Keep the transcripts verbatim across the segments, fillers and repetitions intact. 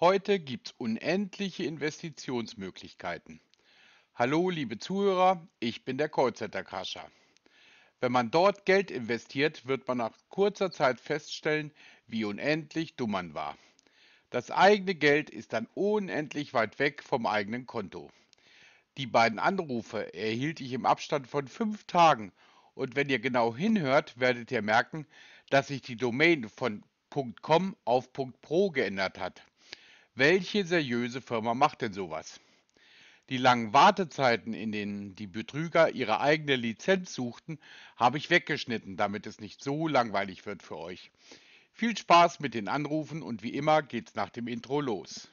Heute gibt's unendliche Investitionsmöglichkeiten. Hallo, liebe Zuhörer, ich bin der Callcenter-Crasher. Wenn man dort Geld investiert, wird man nach kurzer Zeit feststellen, wie unendlich dumm man war. Das eigene Geld ist dann unendlich weit weg vom eigenen Konto. Die beiden Anrufe erhielt ich im Abstand von fünf Tagen und wenn ihr genau hinhört, werdet ihr merken, dass sich die Domain von .com auf .pro geändert hat. Welche seriöse Firma macht denn sowas? Die langen Wartezeiten, in denen die Betrüger ihre eigene Lizenz suchten, habe ich weggeschnitten, damit es nicht so langweilig wird für euch. Viel Spaß mit den Anrufen und wie immer geht's nach dem Intro los.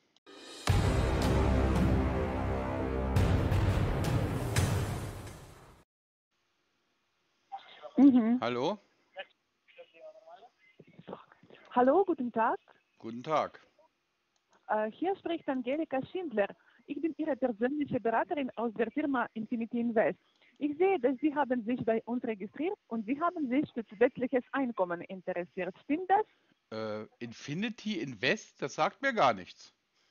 Mhm. Hallo, Hallo, guten Tag. guten Tag. Äh, hier spricht Angelika Schindler. Ich bin Ihre persönliche Beraterin aus der Firma Infinity Invest. Ich sehe, dass Sie haben sich bei uns registriert und Sie haben sich für zusätzliches Einkommen interessiert. Stimmt das? Äh, Infinity Invest, das sagt mir gar nichts.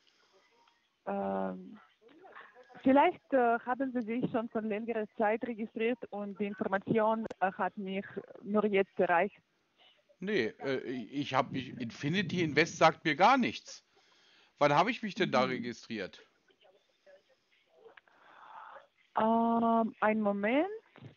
Ähm, vielleicht äh, haben Sie sich schon von längerer Zeit registriert und die Information äh, hat mich nur jetzt erreicht. Nee, äh, ich habe mich, Infinity Invest sagt mir gar nichts. Wann habe ich mich denn da Mhm. registriert? Ähm, ein Moment.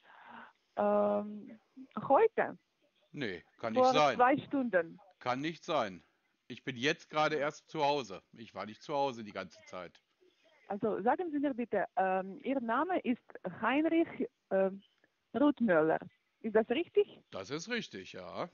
Ähm, heute, Nee, kann nicht vor sein. zwei Stunden. Kann nicht sein. Ich bin jetzt gerade erst zu Hause. Ich war nicht zu Hause die ganze Zeit. Also sagen Sie mir bitte, ähm, Ihr Name ist Heinrich ähm, Ruthmüller. Ist das richtig? Das ist richtig, ja.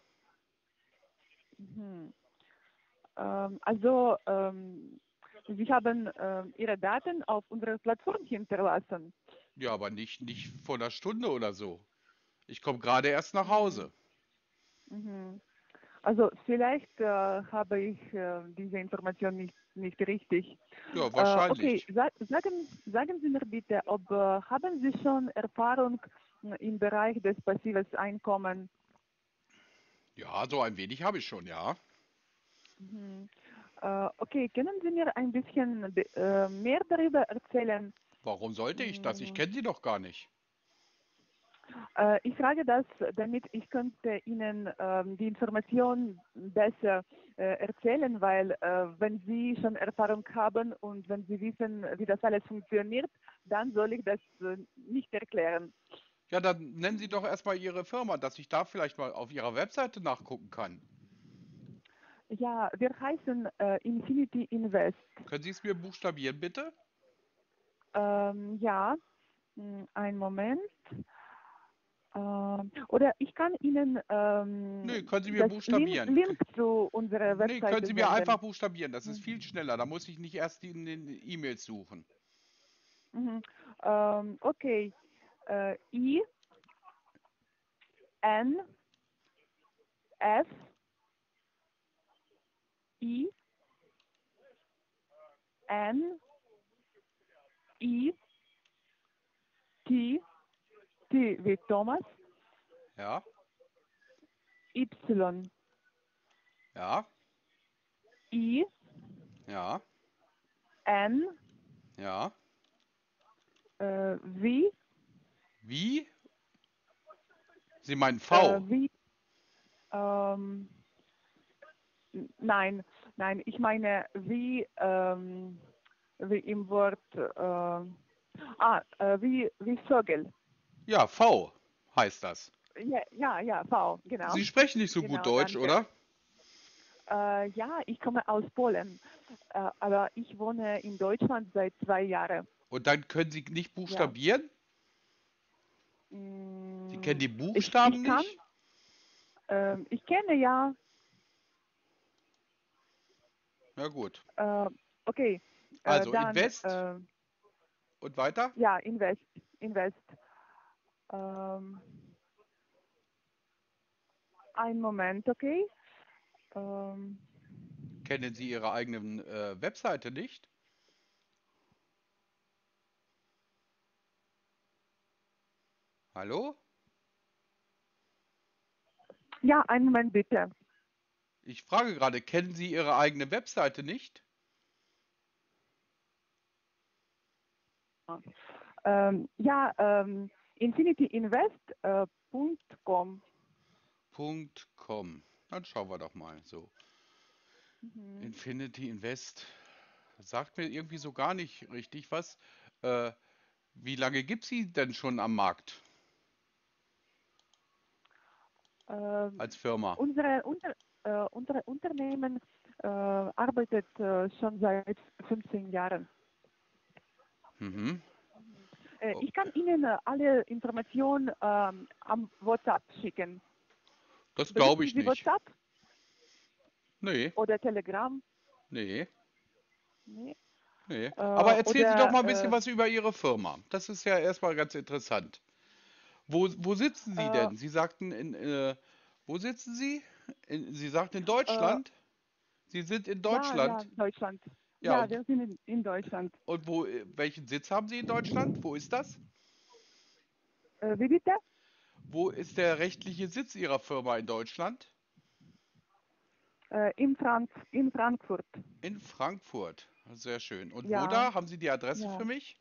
Mhm. Ähm, also ähm, Sie haben ähm, Ihre Daten auf unserer Plattform hinterlassen. Ja, aber nicht, nicht vor einer Stunde oder so. Ich komme gerade erst nach Mhm. Hause. Mhm. Also vielleicht äh, habe ich äh, diese Information nicht, nicht richtig. Ja, Äh, okay, wahrscheinlich. sa sagen, sagen Sie mir bitte, ob äh, haben Sie schon Erfahrung äh, im Bereich des passives Einkommens? Ja, so ein wenig habe ich schon, ja. Mhm. Äh, okay, können Sie mir ein bisschen be- äh, mehr darüber erzählen? Warum sollte ich das? Ich Mm, kenne sie doch gar nicht. Äh, ich frage das, damit ich könnte Ihnen ähm, die Information besser äh, erzählen, weil äh, wenn Sie schon Erfahrung haben und wenn Sie wissen, wie das alles funktioniert, dann soll ich das äh, nicht erklären. Ja, dann nennen Sie doch erstmal Ihre Firma, dass ich da vielleicht mal auf Ihrer Webseite nachgucken kann. Ja, wir heißen äh, Infinity Invest. Können Sie es mir buchstabieren, bitte? Ähm, ja, mh, einen Moment. Ähm, oder ich kann Ihnen Nee, ähm, können Sie mir das Link, buchstabieren. K- Link zu unserer Nee, können Webseite Sie mir einfach senden. buchstabieren. Das ist Mhm. viel schneller. Da muss ich nicht erst in den E-Mails suchen. Mhm. Ähm, okay. Äh, I, N, F, I, N, I, T, T wie Thomas, Ja, Y, ja, I, ja, N, ja. äh, V, Wie? Sie meinen äh, V. V, ähm, n- nein, nein, ich meine wie, ähm, wie im Wort, äh, ah, äh, wie, wie Vögel. Ja, V heißt das. Ja, ja, ja, V, genau, Sie sprechen nicht so gut genau, Deutsch, danke. oder? Äh, ja, ich komme aus Polen, äh, aber ich wohne in Deutschland seit zwei Jahren. Und dann können Sie nicht Ja, buchstabieren? Sie kennen mm, die ich, Buchstaben ich kann, nicht? ähm, ich kenne ja, Na gut. äh, okay, äh, Also dann, Invest äh, und weiter? ja, Invest, Invest. Ähm, einen Moment, okay? Ähm, Kennen Sie Ihre eigenen äh, Webseite nicht? Hallo? ja, einen Moment bitte. Ich frage gerade, kennen Sie Ihre eigene Webseite nicht? Ähm, ja, ähm, infinityinvest Punkt com. Punkt .com. Dann schauen wir doch mal. So, Mhm. Infinity Invest. Sagt mir irgendwie so gar nicht richtig was. Äh, wie lange gibt sie denn schon am Markt Ähm, als Firma? unsere, unter, äh, unsere Unternehmen äh, arbeitet äh, schon seit fünfzehn Jahren. Mhm. Äh, ich kann Okay. Ihnen äh, alle Informationen ähm, am WhatsApp schicken. Das glaube Benutzen ich Sie nicht. WhatsApp Nee, oder Telegram? nee, Nee. nee. Aber Äh, erzählen Sie doch oder mal ein bisschen äh, was über Ihre Firma. Das ist ja erstmal ganz interessant. Wo, wo sitzen Sie äh, denn? Sie sagten in, äh, wo sitzen Sie? In, Sie sagten in äh, Deutschland? Sie sind in ja, ja, Deutschland? Deutschland. Ja, Ja, und, wir sind in, in Deutschland. und wo, äh, welchen Sitz haben Sie in Deutschland? Wo ist das? Äh, wie bitte? Wo ist der rechtliche Sitz Ihrer Firma in Deutschland? Äh, in, Frank in Frankfurt. In Frankfurt. Sehr schön. Und wo Ja, da? Haben Sie die Adresse für ja. mich?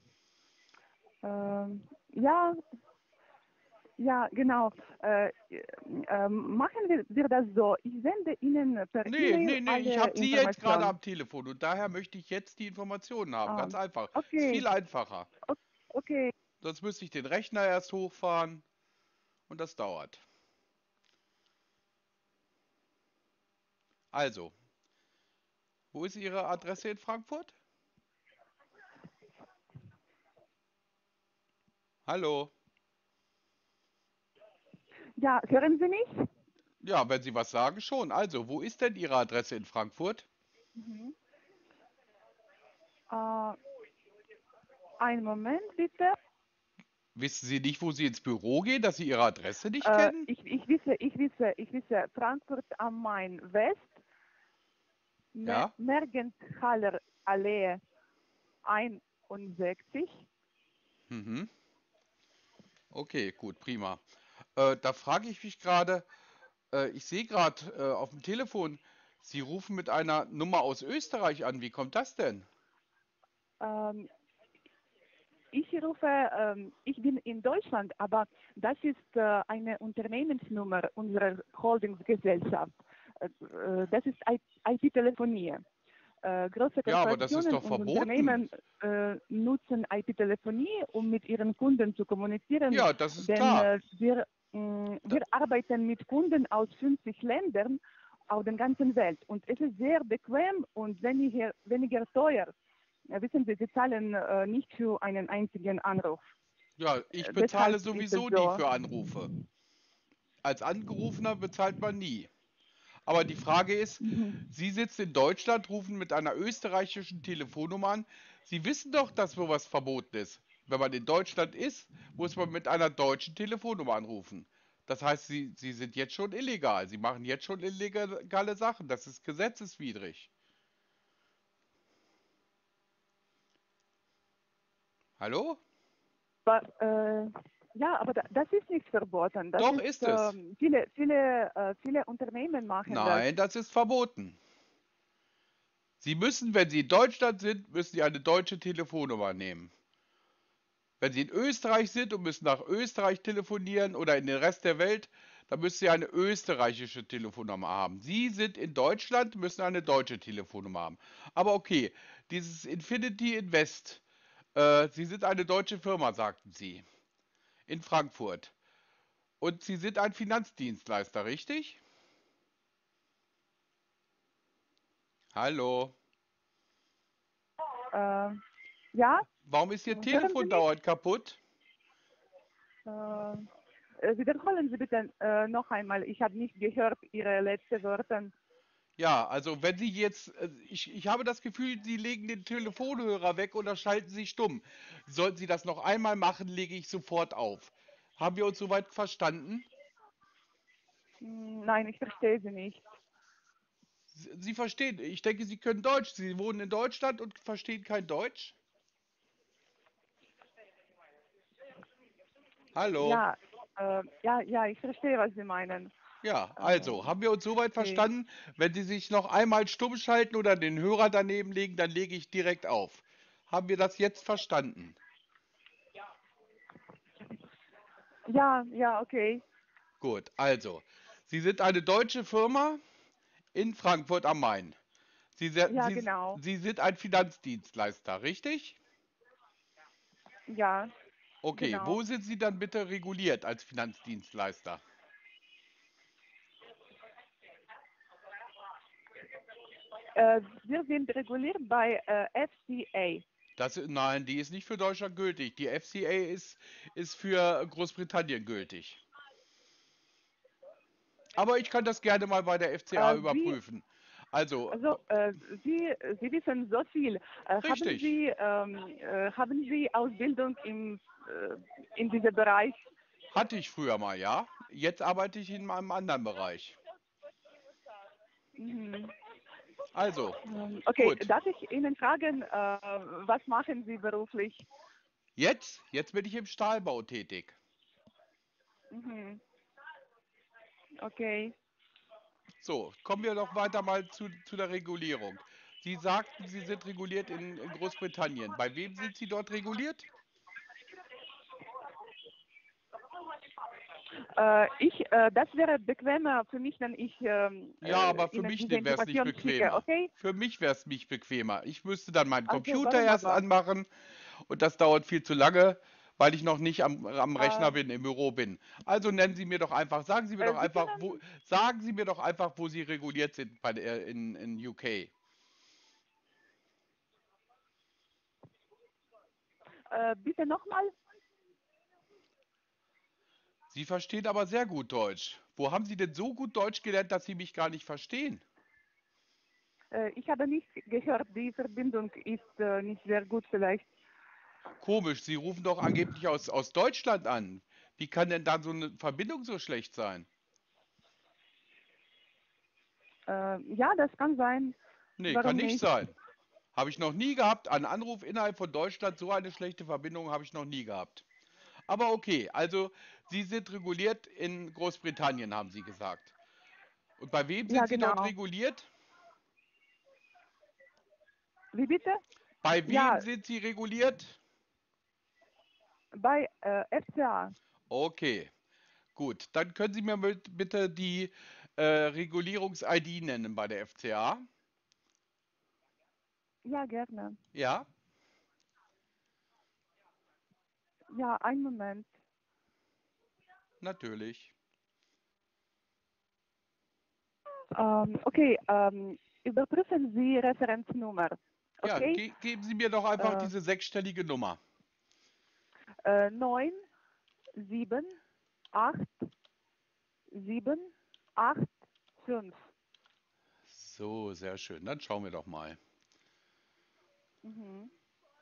Ähm, ja, ja, genau. Äh, äh, machen wir, wir das so. Ich sende Ihnen per Nee, E-Mail nee, nee, ich alle habe Sie jetzt gerade Informationen. am Telefon und daher möchte ich jetzt die Informationen haben. Ah, Ganz einfach. Ist okay, viel einfacher. o- okay. Sonst müsste ich den Rechner erst hochfahren und das dauert. Also, wo ist Ihre Adresse in Frankfurt? Hallo? Ja, hören Sie mich? Ja, wenn Sie was sagen, schon. Also, wo ist denn Ihre Adresse in Frankfurt? Mhm. Äh, einen Moment bitte. Wissen Sie nicht, wo Sie ins Büro gehen, dass Sie Ihre Adresse nicht Äh, kennen? ich, ich wisse, ich wisse, ich wisse, Frankfurt am Main West, Me Ja? Mergenthaler Allee einundsechzig. Mhm. Okay, gut, prima. Äh, da frage ich mich gerade, äh, ich sehe gerade äh, auf dem Telefon, Sie rufen mit einer Nummer aus Österreich an. Wie kommt das denn? Ähm, ich rufe, ähm, ich bin in Deutschland, aber das ist äh, eine Unternehmensnummer unserer Holdingsgesellschaft. Äh, äh, das ist I T-Telefonie. Äh, große Ja, aber das ist Korporationen doch und verboten. Unternehmen äh, nutzen I T-Telefonie, um mit ihren Kunden zu kommunizieren, Ja, das ist denn klar. äh, wir, mh, Da, wir arbeiten mit Kunden aus fünfzig Ländern auf der ganzen Welt und es ist sehr bequem und weniger, weniger teuer. Ja, wissen Sie, Sie zahlen äh, nicht für einen einzigen Anruf. ja, ich Äh, bezahle deshalb ist es sowieso nie so. für Anrufe. Als Angerufener bezahlt man nie. Aber die Frage ist, Mhm. Sie sitzen in Deutschland, rufen mit einer österreichischen Telefonnummer an. Sie wissen doch, dass sowas verboten ist. Wenn man in Deutschland ist, muss man mit einer deutschen Telefonnummer anrufen. Das heißt, Sie, Sie sind jetzt schon illegal. Sie machen jetzt schon illegale Sachen. Das ist gesetzeswidrig. Hallo? Aber, äh, ja, aber da, das ist nicht verboten. Das Doch ist, ist es. ähm, viele, viele, äh, viele Unternehmen machen das. Nein, das ist verboten. Sie müssen, wenn Sie in Deutschland sind, müssen Sie eine deutsche Telefonnummer nehmen. Wenn Sie in Österreich sind und müssen nach Österreich telefonieren oder in den Rest der Welt, dann müssen Sie eine österreichische Telefonnummer haben. Sie sind in Deutschland, müssen eine deutsche Telefonnummer haben. Aber okay, dieses Infinity Invest, äh, Sie sind eine deutsche Firma, sagten Sie, in Frankfurt. Und Sie sind ein Finanzdienstleister, richtig? Hallo? Äh, ja, Warum ist Ihr hören Sie Telefon mich? dauernd kaputt? Äh, äh, wiederholen Sie bitte äh, noch einmal. Ich habe nicht gehört Ihre letzten Worte. Ja, also wenn Sie jetzt, äh, ich, ich habe das Gefühl, Sie legen den Telefonhörer weg oder schalten Sie stumm. Sollten Sie das noch einmal machen, lege ich sofort auf. Haben wir uns soweit verstanden? Hm, nein, ich verstehe Sie nicht. Sie, Sie verstehen, ich denke, Sie können Deutsch. Sie wohnen in Deutschland und verstehen kein Deutsch? Hallo? Ja, äh, ja, ja, ich verstehe, was Sie meinen. Ja, also, Ähm, haben wir uns soweit okay. verstanden? Wenn Sie sich noch einmal stumm schalten oder den Hörer daneben legen, dann lege ich direkt auf. Haben wir das jetzt verstanden? Ja, ja, okay. Gut, also, Sie sind eine deutsche Firma in Frankfurt am Main. Sie, se- Ja, Sie, genau. Sie sind ein Finanzdienstleister, richtig? Ja, Okay, genau. wo sind Sie dann bitte reguliert als Finanzdienstleister? Äh, wir sind reguliert bei äh, F C A. Das, nein, die ist nicht für Deutschland gültig. Die F C A ist, ist für Großbritannien gültig. Aber ich kann das gerne mal bei der F C A Äh, Sie, überprüfen. Also, also, äh, Sie, Sie wissen so viel. Äh, haben richtig, Sie, ähm, äh, haben Sie Ausbildung im, äh, in diesem Bereich? hatte ich früher mal, ja. Jetzt arbeite ich in einem anderen Bereich. Mhm. Also, Ähm, Okay, gut. darf ich Ihnen fragen, äh, was machen Sie beruflich? Jetzt, jetzt bin ich im Stahlbau tätig. Mhm. Okay. So, kommen wir doch weiter mal zu, zu der Regulierung. Sie sagten, Sie sind reguliert in, in Großbritannien. Bei wem sind Sie dort reguliert? Äh, ich, äh, das wäre bequemer für mich, wenn ich ähm, Ja, äh, aber für Ihnen mich diese wäre es nicht Information schicke, bequemer. okay? Für mich wäre es nicht bequemer. Ich müsste dann meinen Also, Computer warum erst aber? anmachen und das dauert viel zu lange, weil ich noch nicht am, am Äh, Rechner bin, im Büro bin. Also nennen Sie mir doch einfach, sagen Sie mir äh, doch Sie einfach, wo, können, sagen Sie mir doch einfach, wo Sie reguliert sind bei der, in, in U K. äh, bitte nochmal, Sie verstehen aber sehr gut Deutsch. Wo haben Sie denn so gut Deutsch gelernt, dass Sie mich gar nicht verstehen? äh, ich habe nicht gehört, die Verbindung ist äh, nicht sehr gut vielleicht. Komisch, Sie rufen doch angeblich aus, aus Deutschland an. Wie kann denn da so eine Verbindung so schlecht sein? Äh, ja, das kann sein. Nee, kann Warum nicht nicht? sein. Habe ich noch nie gehabt. Ein Anruf innerhalb von Deutschland, so eine schlechte Verbindung habe ich noch nie gehabt. Aber okay, also Sie sind reguliert in Großbritannien, haben Sie gesagt. Und bei wem Ja, sind Sie dort genau. reguliert? Wie bitte? Bei wem Ja, sind Sie reguliert? bei äh, F C A. Okay, gut. Dann können Sie mir mit- bitte die äh, Regulierungs-I D nennen bei der F C A. Ja, gerne. Ja, Ja, einen Moment. natürlich. Ähm, okay, ähm, überprüfen Sie Referenznummer. Ja, Okay? ge geben Sie mir doch einfach Äh, diese sechsstellige Nummer. äh, neun, sieben, acht, sieben, acht, fünf. So, sehr schön. Dann schauen wir doch mal. Mhm.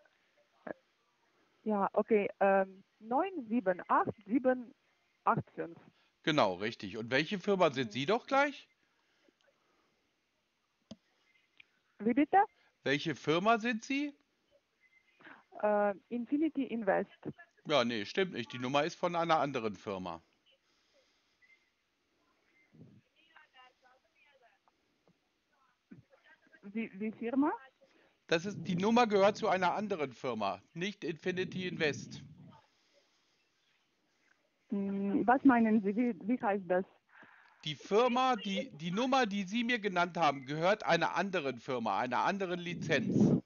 Ja, okay. Ähm, neun, sieben, acht, sieben, acht, fünf. Genau, richtig. Und welche Firma sind Mhm. Sie doch gleich? Wie bitte? Welche Firma sind Sie? Äh, Infinity Invest. Ja, nee, stimmt nicht. Die Nummer ist von einer anderen Firma. Wie, wie Firma? Das ist, die Nummer gehört zu einer anderen Firma, nicht Infinity Invest. Hm, was meinen Sie? Wie, wie heißt das? Die Firma, die, die Nummer, die Sie mir genannt haben, gehört einer anderen Firma, einer anderen Lizenz.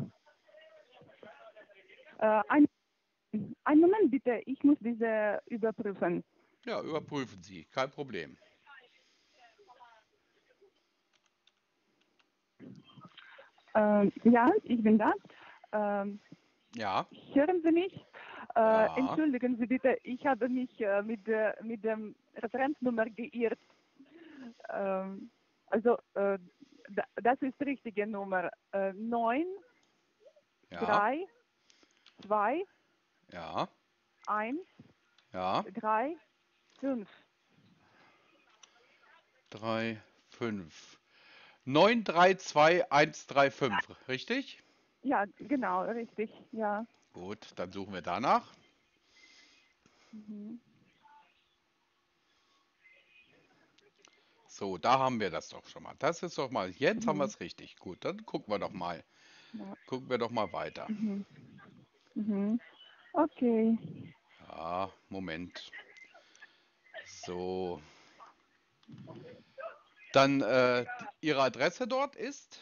Äh, ein, einen Moment bitte. Ich muss diese überprüfen. Ja, überprüfen Sie, kein Problem. Ähm, ja, ich bin da. Ähm, Ja, hören Sie mich? Äh, ja, entschuldigen Sie bitte, ich habe mich äh, mit, der, mit dem Referenznummer geirrt. Ähm, also, äh, da, das ist die richtige Nummer. Äh, neun, ja, drei, zwei, ja, eins, ja. drei, fünf. Drei, fünf. Neun drei zwei eins drei fünf, richtig? Ja, genau, richtig, ja. Gut, dann suchen wir danach. Mhm. So, da haben wir das doch schon mal. Das ist doch mal, jetzt haben wir Mhm. es richtig. Gut, dann gucken wir doch mal. Ja. Gucken wir doch mal weiter. Mhm. Mhm. Okay. Ja, Moment. So. Dann äh, Ihre Adresse dort ist?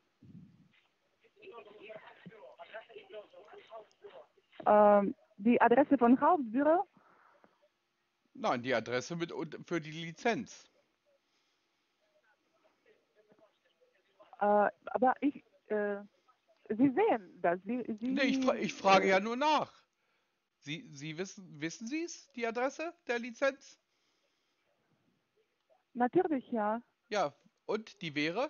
Ähm, die Adresse von Hauptbüro? Nein, die Adresse mit und für die Lizenz. Äh, aber ich, äh, Sie sehen das. Sie, Nee, ich, Sie fra ich frage äh, ja nur nach. Sie, Sie wissen, wissen Sie es, die Adresse der Lizenz? natürlich ja. Ja, und die wäre?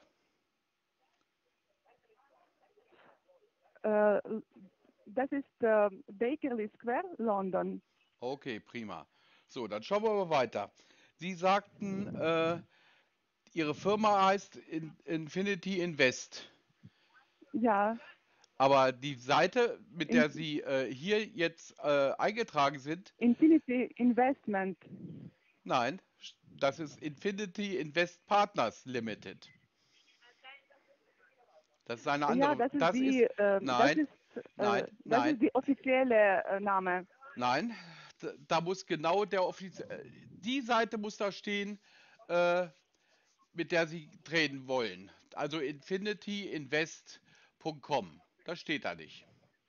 Äh, das ist äh, Bakerley Square, London. Okay, prima. So, dann schauen wir mal weiter. Sie sagten, äh, Ihre Firma heißt In Infinity Invest. Ja, Aber die Seite, mit in, der Sie äh, hier jetzt äh, eingetragen sind, Infinity Investment. nein, das ist Infinity Invest Partners Limited. Das ist eine Ja, andere. das ist Das ist, die, äh, das nein, ist, äh, nein, das ist nein, die offizielle äh, Name. nein. Da, da muss genau der offizielle, die Seite muss da stehen, äh, mit der Sie treten wollen. Also infinity invest punkt com. Das steht da nicht.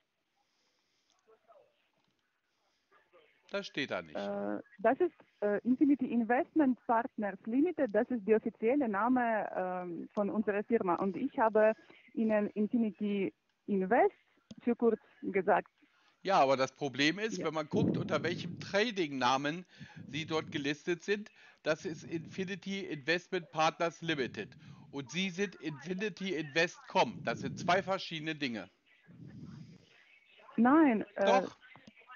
Das steht da nicht. Äh, das ist äh, Infinity Investment Partners Limited. Das ist der offizielle Name ähm, von unserer Firma. Und ich habe Ihnen Infinity Invest für kurz gesagt. Ja, aber das Problem ist, Ja. wenn man guckt, unter welchem Trading-Namen Sie dort gelistet sind, das ist Infinity Investment Partners Limited. Und Sie sind Infinity Invest punkt com. Das sind zwei verschiedene Dinge. Nein, äh, Doch,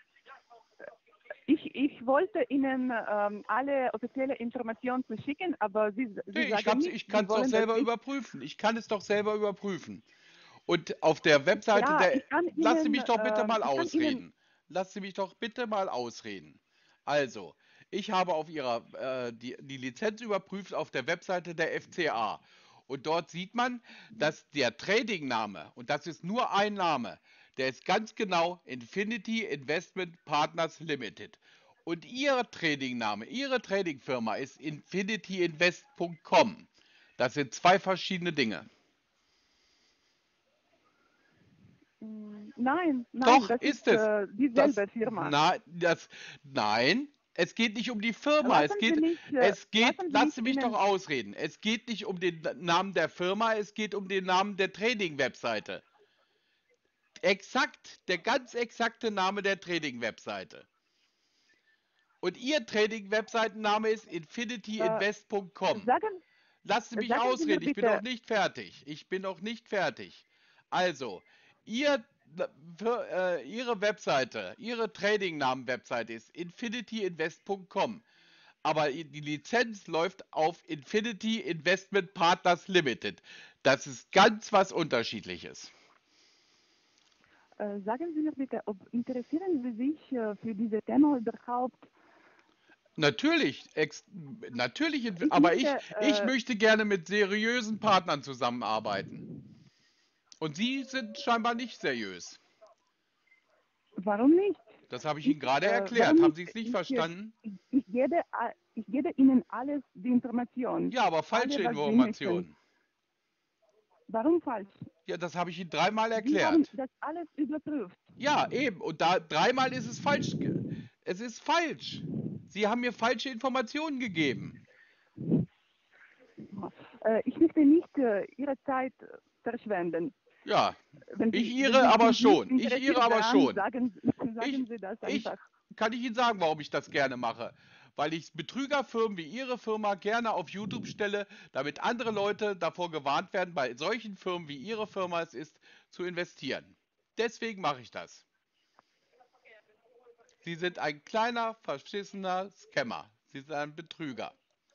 ich, ich wollte Ihnen ähm, alle offizielle Informationen zu schicken, aber Sie, nee, Sie ich sagen hab's, nicht, ich kann Sie es doch wollen das selber nicht. überprüfen. Ich kann es doch selber überprüfen. Und auf der Webseite Ja, der. ich kann Lass Sie Ihnen, mich doch bitte ähm, mal ich kann Ihnen, ausreden. Lass Sie mich doch bitte mal ausreden. Also, ich habe auf Ihrer äh, die, die Lizenz überprüft auf der Webseite der F C A. Und dort sieht man, dass der Trading-Name, und das ist nur ein Name, der ist ganz genau Infinity Investment Partners Limited. Und Ihr Trading-Name, Ihre Trading-Firma ist infinity invest punkt com. Das sind zwei verschiedene Dinge. mm, nein, nein, Doch, das ist ist es. äh, Das, dieselbe Firma. na, das, nein, es geht nicht um die Firma. Es Lassen Sie geht, mich, äh, es geht, lassen Sie lass mich Sie mich doch Ihnen, ausreden. Es geht nicht um den Namen der Firma, es geht um den Namen der Trading-Webseite. Exakt, der ganz exakte Name der Trading-Webseite. Und Ihr Trading-Webseitenname ist infinity äh, invest punkt com. sagen, Lassen Sie mich sagen Sie mir ausreden, ich bin noch bitte, nicht fertig. Ich bin noch nicht fertig. Also, ihr, für, äh, Ihre Webseite, Ihre Trading-Namen-Webseite ist infinity invest punkt com. Aber die Lizenz läuft auf Infinity Investment Partners Limited. Das ist ganz was Unterschiedliches. äh, sagen Sie mir bitte, ob interessieren Sie sich äh, für dieses Thema überhaupt? Natürlich, ex, natürlich, Ich aber ich, möchte, ich äh, möchte gerne mit seriösen Partnern zusammenarbeiten. Und Sie sind scheinbar nicht seriös. warum nicht? Das habe ich Ich, Ihnen gerade äh, erklärt. warum Haben nicht? Sie es nicht Ich, äh, verstanden? ich, ich, gebe, a- ich gebe Ihnen alles, die Informationen, Ja, aber alle, falsche was Sie möchten. Informationen. Warum falsch? Ja, das habe ich Ihnen dreimal Sie haben erklärt. das alles überprüft. Ja, eben. Und da dreimal ist es falsch. Es ist falsch. Sie haben mir falsche Informationen gegeben. Äh, ich möchte nicht äh, Ihre Zeit äh, verschwenden. Ja, Wenn ich Sie, wenn Ihre Sie aber sind nicht schon. Ich Ihre interessiert aber daran, schon. sagen, Ich, sagen Sie das ich, einfach. kann ich Ihnen sagen, warum ich das gerne mache? Weil ich Betrügerfirmen wie Ihre Firma gerne auf YouTube stelle, damit andere Leute davor gewarnt werden, bei solchen Firmen wie Ihre Firma es ist, zu investieren. Deswegen mache ich das. Sie sind ein kleiner, verschissener Scammer. Sie sind ein Betrüger.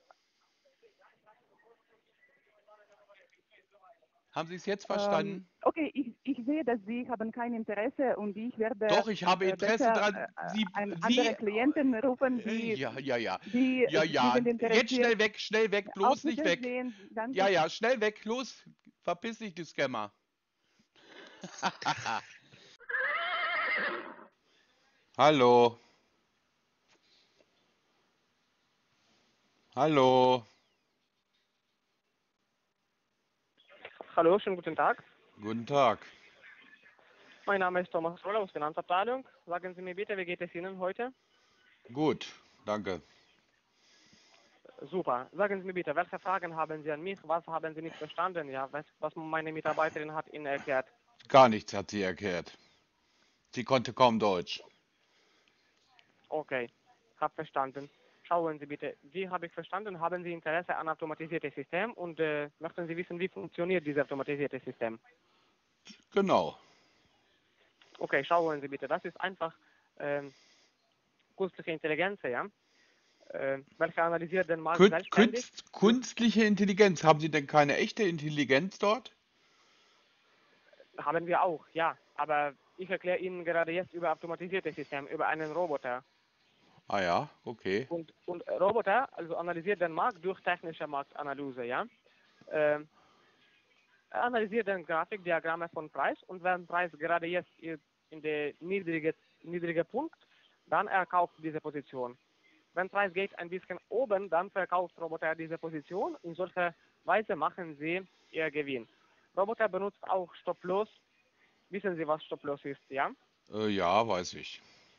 Haben Sie es jetzt Ähm, verstanden? okay, ich, ich sehe, dass Sie haben kein Interesse und ich werde Doch, ich habe äh, Interesse besser dran. äh, Sie, eine Sie, andere Klienten rufen, äh, die, ja, ja, ja, die, ja, die ja. sind Jetzt interessiert. schnell weg, schnell weg, Auf bloß nicht weg. Wiedersehen. Ja, Danke. ja, schnell weg, los. Verpiss dich, du Scammer. Hallo, hallo, Hallo, schönen guten Tag. guten Tag. Mein Name ist Thomas Roller aus Finanzabteilung. Sagen Sie mir bitte, wie geht es Ihnen heute? Gut, danke. Super. Sagen Sie mir bitte, welche Fragen haben Sie an mich? Was haben Sie nicht verstanden? Ja, was, was meine Mitarbeiterin hat Ihnen erklärt. Gar nichts hat sie erklärt. Sie konnte kaum Deutsch. Okay, hab verstanden. Schauen Sie bitte, wie habe ich verstanden? Haben Sie Interesse an automatisiertes System und äh, möchten Sie wissen, wie funktioniert dieses automatisierte System? Genau. Okay, schauen Sie bitte, das ist einfach ähm, künstliche Intelligenz, ja, äh, welche analysiert den Markt Kün- selbstständig. Künst, Durch, künstliche Intelligenz. Haben Sie denn keine echte Intelligenz dort? haben wir auch, ja, aber ich erkläre Ihnen gerade jetzt über automatisiertes System, über einen Roboter. Ah ja, okay. Und, und Roboter, also analysiert den Markt durch technische Marktanalyse, ja. Ähm, er analysiert dann Grafikdiagramme von Preis und wenn Preis gerade jetzt in der niedrige, niedrige Punkt, dann er kauft diese Position. Wenn Preis geht ein bisschen oben, dann verkauft Roboter diese Position. In solcher Weise machen sie ihr Gewinn. Roboter benutzt auch Stop-Loss. Wissen Sie, was Stop-Loss ist, ja? Äh, ja, weiß ich.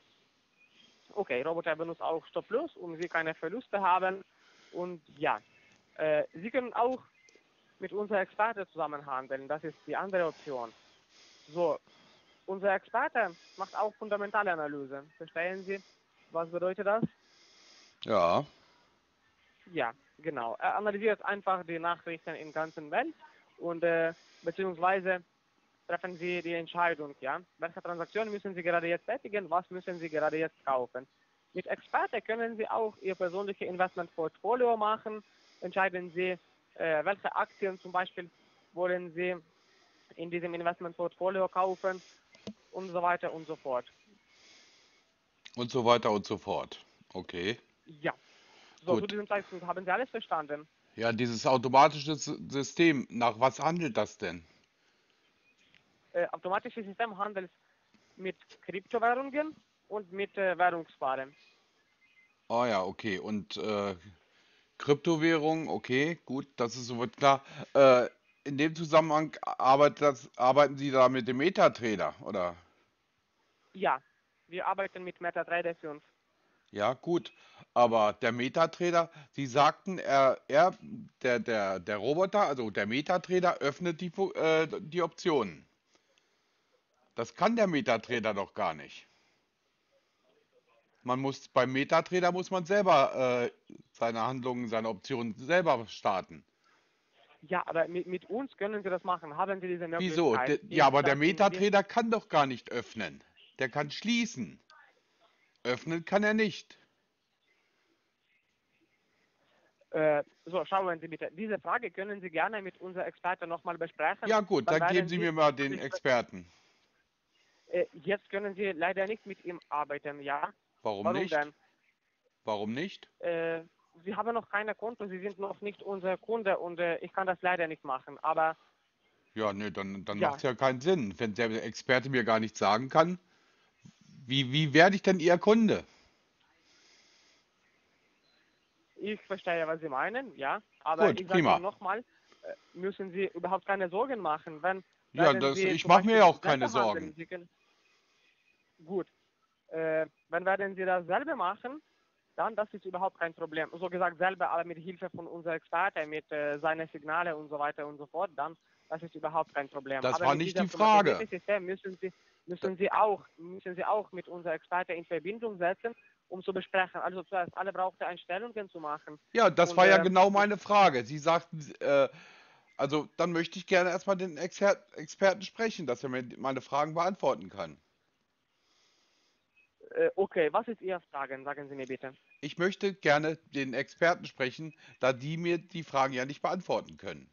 Okay, Roboter benutzt auch Stop-Loss, um sie keine Verluste haben. Und ja, äh, Sie können auch mit unserer Experte zusammen handeln. Das ist die andere Option. So, unser Experte macht auch fundamentale Analyse. Verstehen Sie? Was bedeutet das? Ja. Ja, genau. Er analysiert einfach die Nachrichten in der ganzen Welt und äh, beziehungsweise treffen Sie die Entscheidung, ja. Welche Transaktion müssen Sie gerade jetzt tätigen? Was müssen Sie gerade jetzt kaufen? Mit Experte können Sie auch Ihr persönliches Investmentportfolio machen. Entscheiden Sie, äh, welche Aktien zum Beispiel wollen Sie in diesem Investmentportfolio kaufen und so weiter und so fort. Und so weiter und so fort. Okay, Ja, so zu gut. diesem Zeitpunkt haben Sie alles verstanden. Ja, dieses automatische S- System, nach was handelt das denn? Äh, automatisches System handelt mit Kryptowährungen und mit äh, Währungspaaren. Ah ja, okay. Und äh, Kryptowährung, okay, gut, das ist soweit klar. Äh, in dem Zusammenhang arbeitet das, arbeiten Sie da mit dem MetaTrader, oder? Ja, wir arbeiten mit MetaTrader fünf. Ja, gut. Aber der MetaTrader, Sie sagten, er, er der, der, der Roboter, also der MetaTrader, öffnet die, Fu- äh, die Optionen. Das kann der MetaTrader doch gar nicht. Man muss beim MetaTrader muss man selber äh, seine Handlungen, seine Optionen selber starten. Ja, aber mit, mit uns können Sie das machen. Haben Sie diese Wieso? Möglichkeit? Der, ja, Ich aber der sage Ihnen, wir, MetaTrader kann doch gar nicht öffnen. Der kann schließen. Öffnen kann er nicht. äh, so, schauen Sie bitte. Diese Frage können Sie gerne mit unserem Experten nochmal besprechen. Ja gut, Dann dann geben werden Sie Sie, mir mal den Experten. äh, jetzt können Sie leider nicht mit ihm arbeiten, ja? Warum Warum nicht? denn? Warum nicht? Äh, Sie haben noch keine Konto, Sie sind noch nicht unser Kunde und äh, ich kann das leider nicht machen. Aber Ja, nee, dann, dann macht ja, es ja keinen Sinn. Wenn der Experte mir gar nichts sagen kann, wie, wie werde ich denn Ihr Kunde? ich verstehe, was Sie meinen, ja. Aber Gut, ich sage Ihnen prima. nochmal, äh, müssen Sie überhaupt keine Sorgen machen. Wenn Ja, werden das, Sie ich zum mache mir ja Beispiel auch keine selber handeln, Sorgen. Sie können, gut, äh, wenn werden Sie das selber machen, dann das ist überhaupt kein Problem. So gesagt selber, aber mit Hilfe von unserem Experten, mit äh, seinen Signale und so weiter und so fort, dann das ist überhaupt kein Problem. Das Aber war mit nicht diesem die Frage. automatisierten System müssen Sie Da- müssen Sie auch müssen Sie auch mit unserem Experten in Verbindung setzen, um zu besprechen. Also zuerst alle brauchten Einstellungen zu machen Ja, das und war ja äh, genau mit meine Frage. Sie sagten, äh, also dann möchte ich gerne erstmal den Exer Experten sprechen, dass er mir meine Fragen beantworten kann. äh, okay, was ist Ihr Fragen? Sagen Sie mir bitte. Ich möchte gerne den Experten sprechen, da die mir die Fragen ja nicht beantworten können.